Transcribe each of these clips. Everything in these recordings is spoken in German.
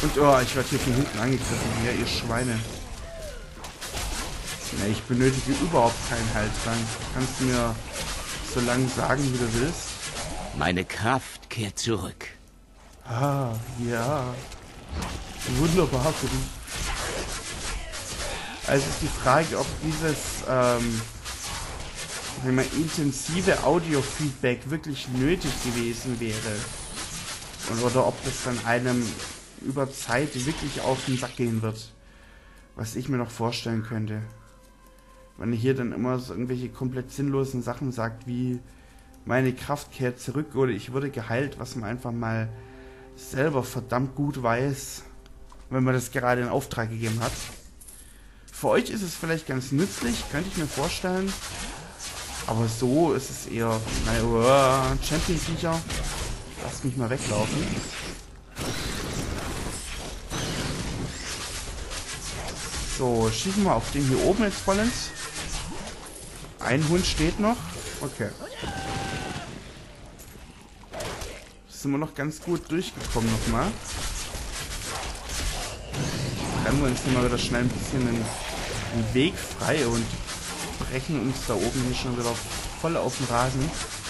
Und oh, ich werde hier von hinten angegriffen. Ja, ihr Schweine. Ja, ich benötige überhaupt keinen Heiltrank. Kannst du mir so lange sagen, wie du willst? Meine Kraft kehrt zurück. Ah, ja. Wunderbar für dich. Also ist die Frage, ob dieses wenn man intensive Audio-Feedback wirklich nötig gewesen wäre. Oder ob das dann einem über Zeit wirklich auf den Sack gehen wird. Was ich mir noch vorstellen könnte. Wenn er hier dann immer so irgendwelche komplett sinnlosen Sachen sagt, wie meine Kraft kehrt zurück oder ich wurde geheilt, was man einfach mal selber verdammt gut weiß, wenn man das gerade in Auftrag gegeben hat. Für euch ist es vielleicht ganz nützlich, könnte ich mir vorstellen. Aber so ist es eher, naja, Champion-Viecher. Lasst mich mal weglaufen. So, schießen wir auf den hier oben jetzt vollends. Ein Hund steht noch. Okay. Sind wir noch ganz gut durchgekommen nochmal. Rennen wir uns hier mal wieder schnell ein bisschen den Weg frei und brechen uns da oben hier schon wieder voll auf den Rasen.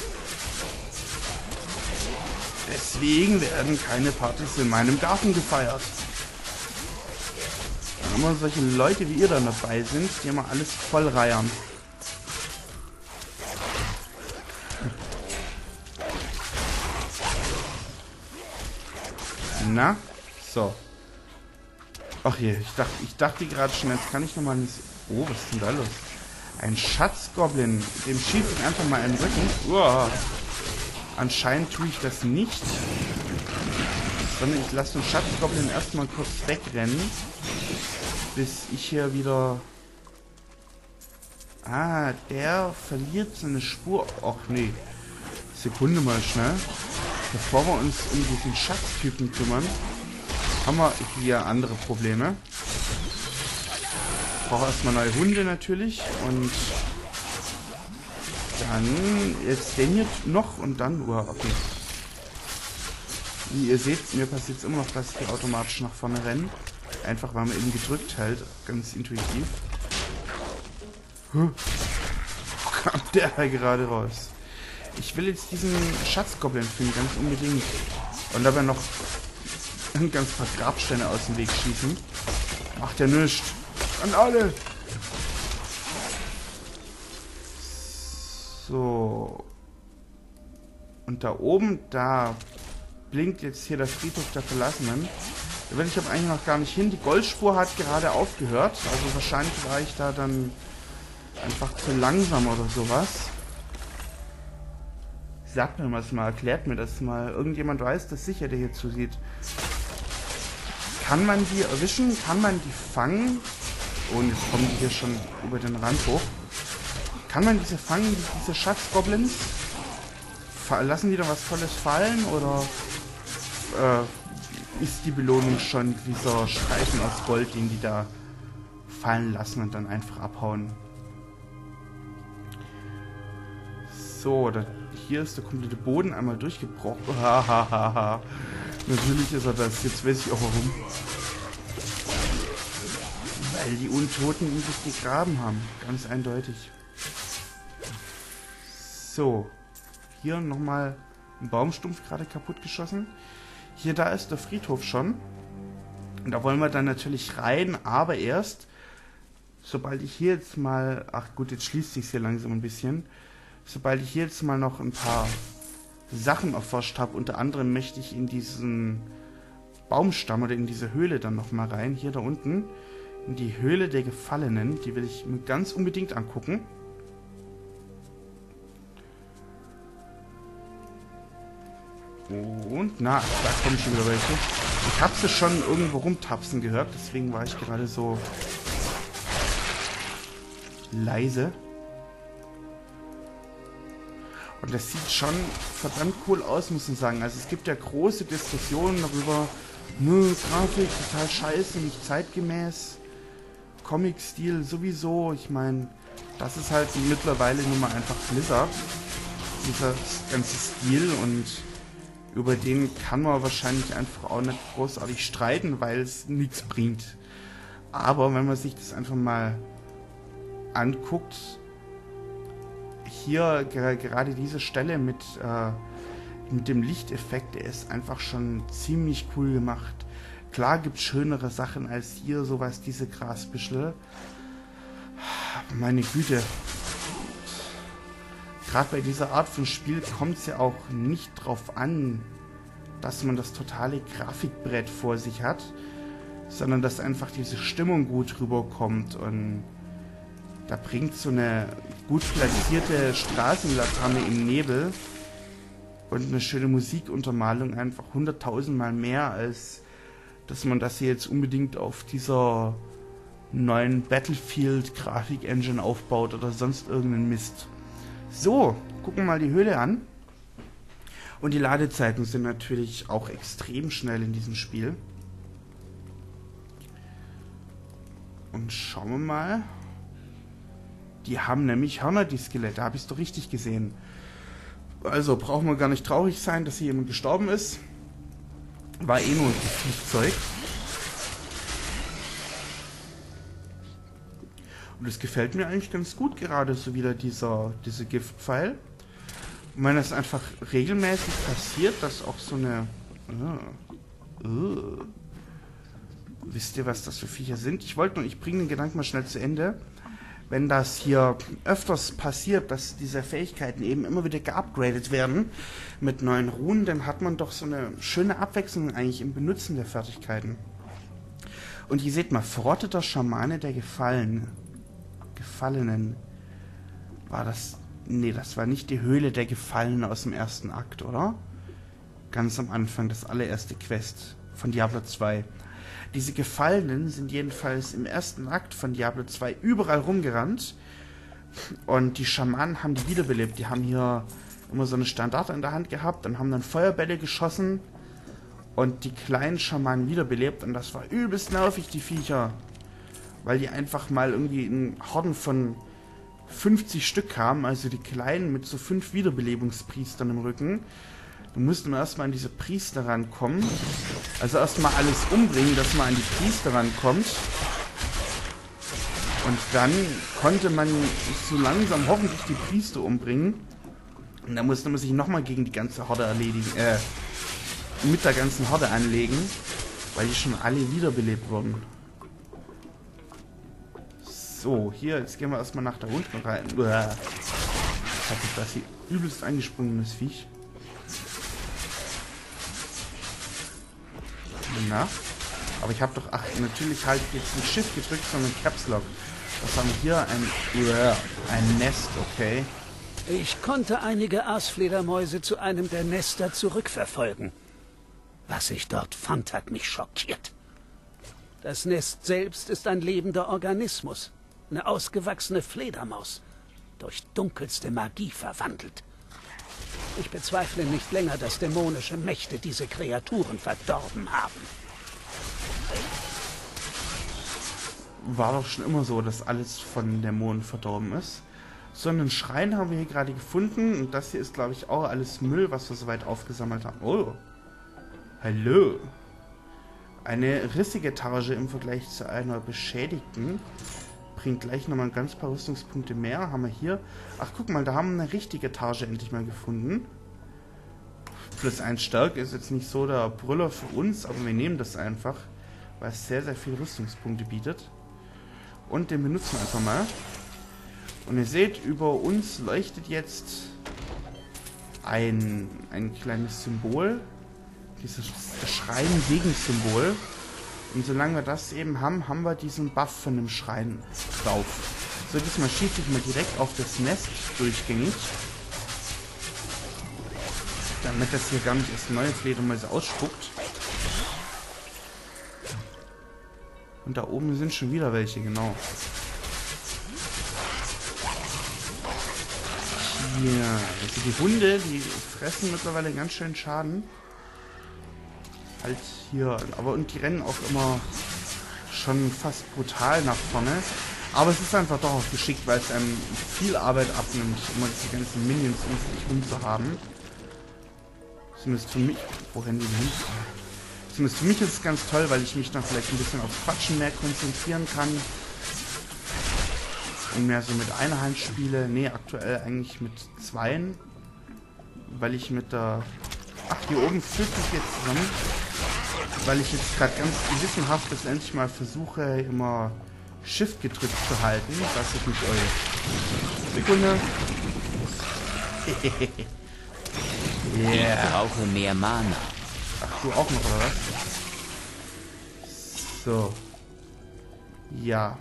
Deswegen werden keine Partys in meinem Garten gefeiert. Wenn immer solche Leute wie ihr dann dabei sind, die immer alles voll reiern. Na? So. Ach je, ich dachte gerade schon, jetzt kann ich nochmal nicht... Oh, was ist denn da los? Ein Schatzgoblin. Dem schieße ich einfach mal in den Rücken. Uah. Anscheinend tue ich das nicht. Sondern ich lasse den Schatzgoblin erstmal kurz wegrennen. Bis ich hier wieder... Ah, der verliert seine Spur. Ach nee. Sekunde mal schnell. Bevor wir uns um diesen Schatztypen kümmern, haben wir hier andere Probleme. Ich brauche erstmal neue Hunde natürlich. Und dann jetzt den hier noch und dann... Oh, okay. Wie ihr seht, mir passiert es immer noch, dass ich hier automatisch nach vorne renne. Einfach weil man eben gedrückt hält. Ganz intuitiv. Wo kam der da gerade raus? Ich will jetzt diesen Schatzgoblin finden, ganz unbedingt. Und dabei noch ein ganz paar Grabsteine aus dem Weg schießen. Macht ja nichts. An alle! So. Und da oben, da blinkt jetzt hier der Friedhof der Verlassenen. Da will ich aber eigentlich noch gar nicht hin. Die Goldspur hat gerade aufgehört. Also wahrscheinlich war ich da dann einfach zu langsam oder sowas. Sagt mir das mal, erklärt mir das mal. Irgendjemand weiß das sicher, der hier zusieht. Kann man die erwischen? Kann man die fangen? Und jetzt kommen die hier schon über den Rand hoch. Kann man diese fangen, diese Schatzgoblins? Lassen die da was Tolles fallen? Oder ist die Belohnung schon dieser Streifen aus Gold, den die da fallen lassen und dann einfach abhauen? So, hier ist der komplette Boden einmal durchgebrochen. Hahaha. Natürlich ist er das. Jetzt weiß ich auch warum. Weil die Untoten ihn sich gegraben haben. Ganz eindeutig. So. Hier nochmal ein Baumstumpf gerade kaputt geschossen. Hier, da ist der Friedhof schon. Und da wollen wir dann natürlich rein, aber erst, sobald ich hier jetzt mal... Ach gut, jetzt schließt sich hier langsam ein bisschen. Sobald ich hier jetzt mal noch ein paar Sachen erforscht habe, unter anderem möchte ich in diesen Baumstamm oder in diese Höhle dann nochmal rein, hier da unten, in die Höhle der Gefallenen, die will ich mir ganz unbedingt angucken. Und, na, da kommen schon wieder welche. Ich habe sie schon irgendwo rumtapsen gehört, deswegen war ich gerade so leise. Und das sieht schon verdammt cool aus, muss man sagen. Also es gibt ja große Diskussionen darüber, Grafik total scheiße, nicht zeitgemäß, Comic-Stil sowieso. Ich meine, das ist halt mittlerweile nun mal einfach Blizzard, dieser ganze Stil, und über den kann man wahrscheinlich einfach auch nicht großartig streiten, weil es nichts bringt. Aber wenn man sich das einfach mal anguckt, hier gerade diese Stelle mit dem Lichteffekt, der ist einfach schon ziemlich cool gemacht. Klar gibt es schönere Sachen als hier, sowas, diese Grasbüschel. Meine Güte. Gerade bei dieser Art von Spiel kommt es ja auch nicht drauf an, dass man das totale Grafikbrett vor sich hat, sondern dass einfach diese Stimmung gut rüberkommt, und da bringt so eine gut platzierte Straßenlaterne im Nebel und eine schöne Musikuntermalung einfach 100.000 Mal mehr, als dass man das hier jetzt unbedingt auf dieser neuen Battlefield-Grafik-Engine aufbaut oder sonst irgendeinen Mist. So, gucken wir mal die Höhle an. Und die Ladezeiten sind natürlich auch extrem schnell in diesem Spiel. Und schauen wir mal. Die haben nämlich Hörner, die Skelette. Habe ich es doch richtig gesehen. Also brauchen wir gar nicht traurig sein, dass hier jemand gestorben ist. War eh nur ein Flugzeug. Und es gefällt mir eigentlich ganz gut, gerade so wieder diese Giftpfeil. Und wenn das einfach regelmäßig passiert, dass auch so eine... Wisst ihr, was das für Viecher sind? Ich bringe den Gedanken mal schnell zu Ende. Wenn das hier öfters passiert, dass diese Fähigkeiten eben immer wieder geupgradet werden mit neuen Runen, dann hat man doch so eine schöne Abwechslung eigentlich im Benutzen der Fertigkeiten. Und ihr seht mal, verrotteter Schamane der Gefallenen. War das... Nee, das war nicht die Höhle der Gefallenen aus dem ersten Akt, oder? Ganz am Anfang, das allererste Quest von Diablo 2. Diese Gefallenen sind jedenfalls im ersten Akt von Diablo 2 überall rumgerannt. Und die Schamanen haben die wiederbelebt. Die haben hier immer so eine Standarte in der Hand gehabt und haben dann Feuerbälle geschossen und die kleinen Schamanen wiederbelebt. Und das war übelst nervig, die Viecher. Weil die einfach mal irgendwie in Horden von 50 Stück kamen, also die Kleinen mit so 5 Wiederbelebungspriestern im Rücken. Da mussten wir erstmal an diese Priester rankommen. Also erstmal alles umbringen, dass man an die Priester rankommt. Und dann konnte man so langsam hoffentlich die Priester umbringen. Und dann musste man sich nochmal gegen die ganze Horde mit der ganzen Horde anlegen, weil die schon alle wiederbelebt wurden. So, hier, jetzt gehen wir erstmal nach da unten rein. Uah. Ich hatte das hier übelst angesprungenes Viech. Na? Aber ich habe doch, natürlich halt jetzt nicht Shift gedrückt, sondern Caps Lock. Was haben wir hier? Ein Nest, okay. Ich konnte einige Aasfledermäuse zu einem der Nester zurückverfolgen. Was ich dort fand, hat mich schockiert. Das Nest selbst ist ein lebender Organismus. Eine ausgewachsene Fledermaus, durch dunkelste Magie verwandelt. Ich bezweifle nicht länger, dass dämonische Mächte diese Kreaturen verdorben haben. War doch schon immer so, dass alles von Dämonen verdorben ist. So einen Schrein haben wir hier gerade gefunden. Und das hier ist, glaube ich, auch alles Müll, was wir soweit aufgesammelt haben. Oh. Hallo. Eine rissige Etage im Vergleich zu einer beschädigten. Bringt gleich nochmal ein ganz paar Rüstungspunkte mehr. Haben wir hier. Ach, guck mal, da haben wir eine richtige Etage endlich mal gefunden. +1 Stärke ist jetzt nicht so der Brüller für uns, aber wir nehmen das einfach, weil es sehr, sehr viele Rüstungspunkte bietet. Und den benutzen wir einfach mal. Und ihr seht, über uns leuchtet jetzt ein kleines Symbol. Dieses Schrein-Gegensymbol. Und solange wir das eben haben, haben wir diesen Buff von dem Schrein drauf. So, diesmal schieße ich mal direkt auf das Nest durchgängig. Damit das hier gar nicht erst neue Fledermäuse ausspuckt. Und da oben sind schon wieder welche, genau. Hier, also die Hunde, die fressen mittlerweile ganz schön Schaden. Halt hier, aber und die rennen auch immer schon fast brutal nach vorne. Aber es ist einfach doch auch geschickt, weil es einem viel Arbeit abnimmt, immer diese ganzen Minions um sich rum zu haben. Zumindest für mich. Wo rennen die denn hin? Zumindest für mich ist es ganz toll, weil ich mich dann vielleicht ein bisschen aufs Quatschen mehr konzentrieren kann. Und mehr so mit einer Hand spiele. Ne, aktuell eigentlich mit zweien. Weil ich mit der... Ach, hier oben fügt sich jetzt zusammen. Weil ich jetzt gerade ganz gewissenhaft das endlich mal versuche, immer Shift gedrückt zu halten. Das ist nicht euch. Sekunde. Ich brauche mehr Mana. Ach, du auch noch, oder was? So. Ja.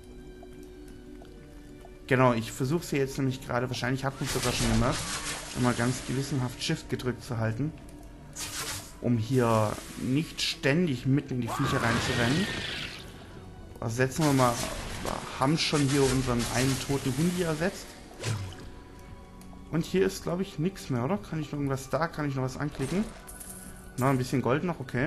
Genau, ich versuche sie jetzt nämlich gerade, wahrscheinlich habt ihr es sogar schon gemerkt, immer ganz gewissenhaft Shift gedrückt zu halten, um hier nicht ständig mitten in die Viecher reinzurennen. Also setzen wir mal, haben schon hier unseren einen toten Hundi ersetzt. Und hier ist, glaube ich, nichts mehr, oder? Kann ich noch irgendwas da? Kann ich noch was anklicken? Na, ein bisschen Gold noch, okay.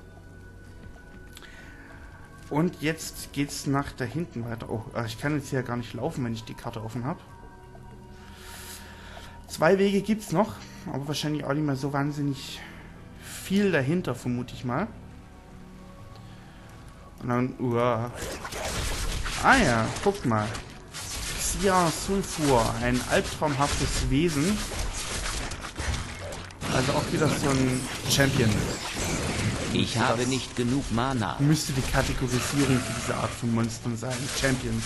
Und jetzt geht's nach da hinten weiter. Oh, ich kann jetzt hier gar nicht laufen, wenn ich die Karte offen habe. 2 Wege gibt's noch, aber wahrscheinlich auch nicht mehr so wahnsinnig viel dahinter, vermute ich mal. Und dann, ah ja, guckt mal. Xia Sulfur, ein albtraumhaftes Wesen. Also auch wieder so ein Champion. Ich habe nicht genug Mana. Müsste die Kategorisierung für diese Art von Monstern sein. Champions.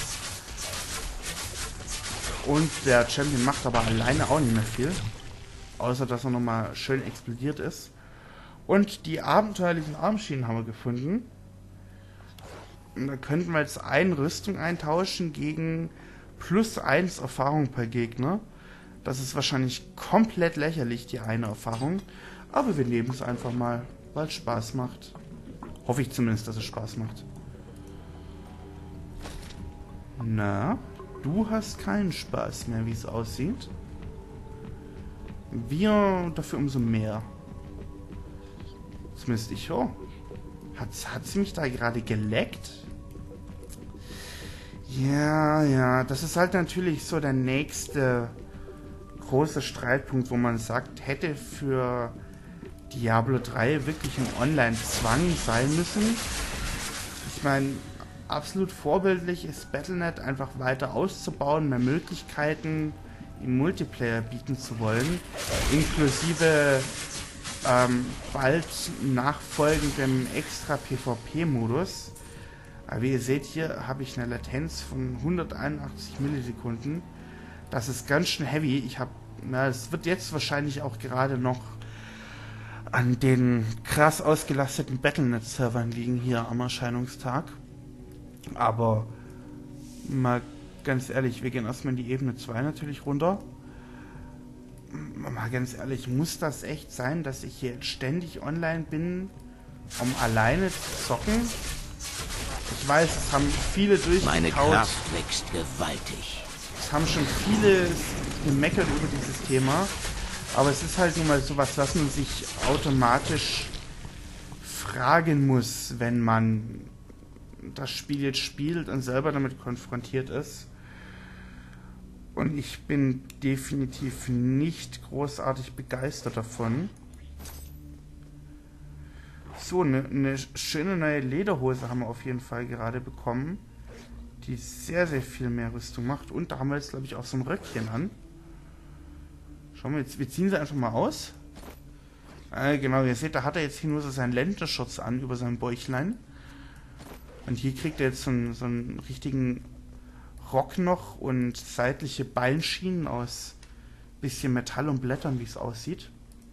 Und der Champion macht aber alleine auch nicht mehr viel. Außer, dass er nochmal schön explodiert ist. Und die abenteuerlichen Armschienen haben wir gefunden. Und da könnten wir jetzt eine Rüstung eintauschen gegen +1 Erfahrung per Gegner. Das ist wahrscheinlich komplett lächerlich, die eine Erfahrung. Aber wir nehmen es einfach mal, weil es Spaß macht. Hoffe ich zumindest, dass es Spaß macht. Na, du hast keinen Spaß mehr, wie es aussieht. Wir dafür umso mehr. Zumindest ich, oh. Hat sie mich da gerade geleckt? Ja, das ist halt natürlich so der nächste große Streitpunkt, wo man sagt, hätte für Diablo 3 wirklich ein Online-Zwang sein müssen. Ich meine, absolut vorbildlich ist Battle.net einfach weiter auszubauen, mehr Möglichkeiten im Multiplayer bieten zu wollen, inklusive bald nachfolgendem extra PvP-Modus. Aber wie ihr seht, hier habe ich eine Latenz von 181 Millisekunden. Das ist ganz schön heavy. Es wird jetzt wahrscheinlich auch gerade noch an den krass ausgelasteten Battle.net-Servern liegen hier am Erscheinungstag. Aber mal ganz ehrlich, wir gehen erstmal in die Ebene 2 natürlich runter. Mal ganz ehrlich, muss das echt sein, dass ich hier jetzt ständig online bin, um alleine zu zocken? Ich weiß, es haben viele durchgekaut. Meine Kraft wächst gewaltig. Es haben schon viele gemeckert über dieses Thema. Aber es ist halt nun mal sowas, was man sich automatisch fragen muss, wenn man das Spiel jetzt spielt und selber damit konfrontiert ist. Und ich bin definitiv nicht großartig begeistert davon. So, eine schöne neue Lederhose haben wir auf jeden Fall gerade bekommen, die sehr, sehr viel mehr Rüstung macht. Und da haben wir jetzt, glaube ich, auch so ein Röckchen an. Schauen wir jetzt, wir ziehen sie einfach mal aus. Genau, ihr seht, da hat er jetzt hier nur so seinen Länderschutz an über seinem Bäuchlein. Und hier kriegt er jetzt so einen richtigen Rock noch und seitliche Beinschienen aus bisschen Metall und Blättern, wie es aussieht.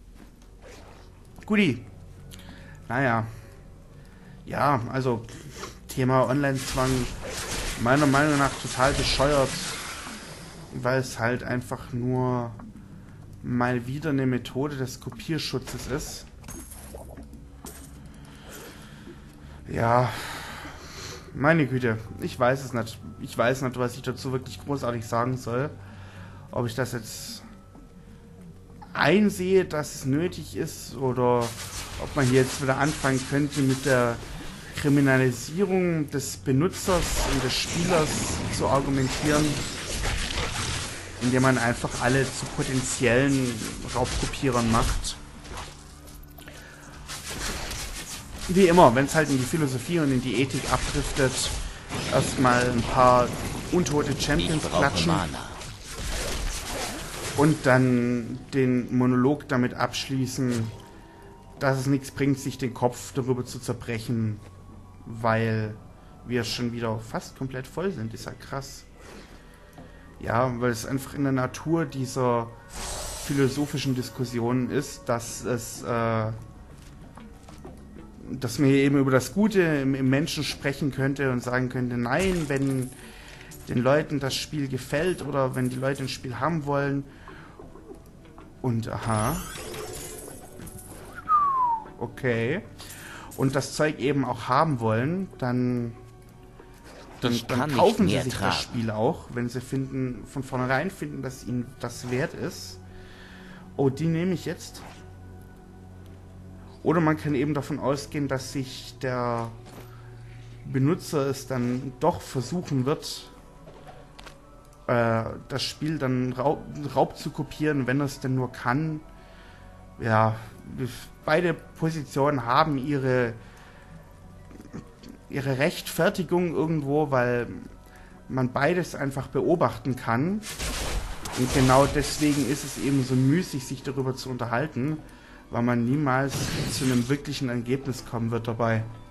Guti. Naja. Ja, also Thema Online-Zwang meiner Meinung nach total bescheuert, weil es halt einfach nur mal wieder eine Methode des Kopierschutzes ist. Ja, meine Güte, ich weiß es nicht. Ich weiß nicht, was ich dazu wirklich großartig sagen soll. Ob ich das jetzt einsehe, dass es nötig ist, oder ob man hier jetzt wieder anfangen könnte mit der Kriminalisierung des Benutzers und des Spielers zu argumentieren, indem man einfach alle zu potenziellen Raubkopierern macht. wie immer, wenn es halt in die Philosophie und in die Ethik abdriftet, erstmal ein paar untote Champions klatschen und dann den Monolog damit abschließen, dass es nichts bringt, sich den Kopf darüber zu zerbrechen, weil wir schon wieder fast komplett voll sind. Ist ja krass. Ja, weil es einfach in der Natur dieser philosophischen Diskussionen ist, dass man hier eben über das Gute im Menschen sprechen könnte und sagen könnte, nein, wenn den Leuten das Spiel gefällt oder wenn die Leute ein Spiel haben wollen und aha, okay, und das Zeug eben auch haben wollen, dann kaufen sie sich das Spiel auch, wenn sie von vornherein finden, dass ihnen das wert ist. Oh, die nehme ich jetzt. Oder man kann eben davon ausgehen, dass sich der Benutzer es dann doch versuchen wird, das Spiel dann Raub zu kopieren, wenn er es denn nur kann. Ja, beide Positionen haben ihre Rechtfertigung irgendwo, weil man beides einfach beobachten kann. Und genau deswegen ist es eben so müßig, sich darüber zu unterhalten, weil man niemals zu einem wirklichen Ergebnis kommen wird dabei.